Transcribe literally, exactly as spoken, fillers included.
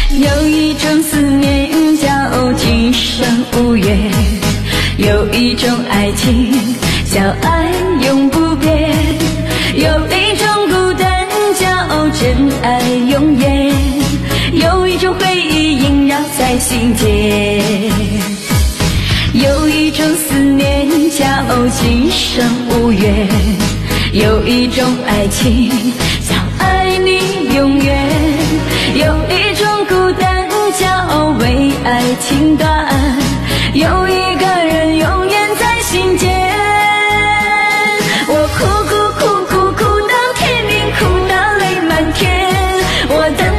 有一种思念叫今生无缘，有一种爱情叫爱永不变，有一种孤单叫真爱永远，有一种回忆萦绕在心间。有一种思念叫今生无缘，有一种爱情叫爱你永远，有一种孤单叫为爱情断，有一个人永远在心间。我哭哭哭哭哭到天明，哭到泪满天，我的